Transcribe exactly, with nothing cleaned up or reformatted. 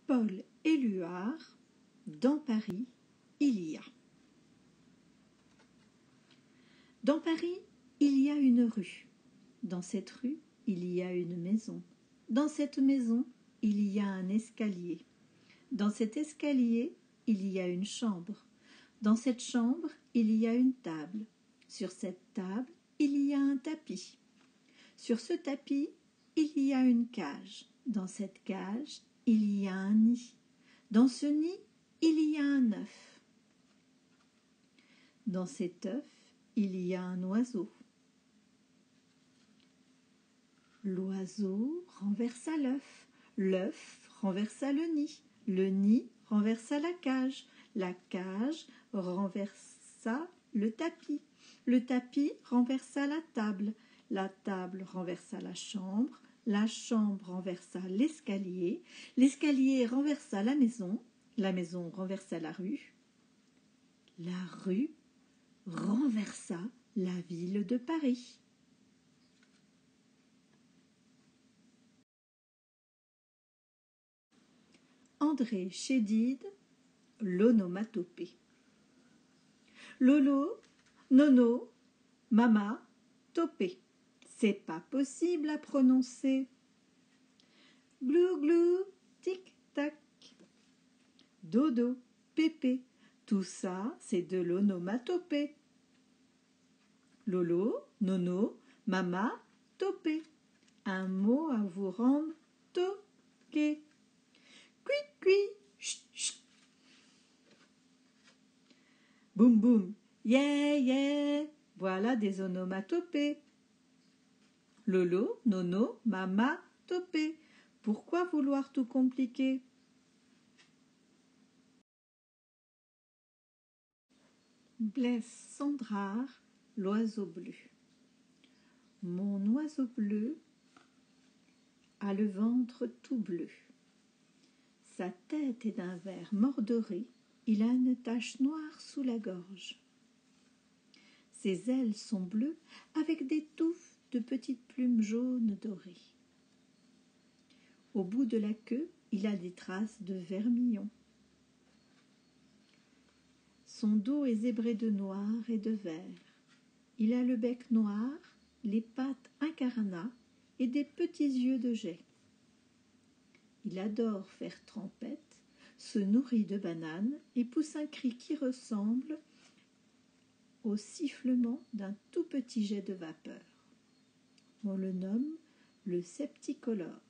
Paul Éluard, dans Paris, il y a. Dans Paris, il y a une rue. Dans cette rue, il y a une maison. Dans cette maison, il y a un escalier. Dans cet escalier, il y a une chambre. Dans cette chambre, il y a une table. Sur cette table, il y a un tapis. Sur ce tapis, il y a une cage. Dans cette cage, il y a un nid. Dans ce nid, il y a un œuf. Dans cet œuf, il y a un oiseau. L'oiseau renversa l'œuf. L'œuf renversa le nid. Le nid renversa la cage. La cage renversa le tapis. Le tapis renversa la table. La table renversa la chambre. La chambre renversa l'escalier. L'escalier renversa la maison. La maison renversa la rue. La rue renversa la ville de Paris. André Chédid, l'onomatopée. Lolo, nono, mama, topé. C'est pas possible à prononcer. Glou glou, tic tac. Dodo, pépé. Tout ça, c'est de l'onomatopée. Lolo, nono, mama, topé. Un mot à vous rendre toqué. Cui cui, chut chut. Boum boum, yeah yeah. Voilà des onomatopées. Lolo, nono, mama, topé. Pourquoi vouloir tout compliquer? Blaise Cendrars, l'oiseau bleu. Mon oiseau bleu a le ventre tout bleu. Sa tête est d'un vert mordoré, il a une tache noire sous la gorge. Ses ailes sont bleues avec des touffes de petites plumes jaunes dorées. Au bout de la queue, il a des traces de vermillon. Son dos est zébré de noir et de vert. Il a le bec noir, les pattes incarnats et des petits yeux de jet. Il adore faire trempette, se nourrit de bananes et pousse un cri qui ressemble au sifflement d'un tout petit jet de vapeur. On le nomme le septicolore.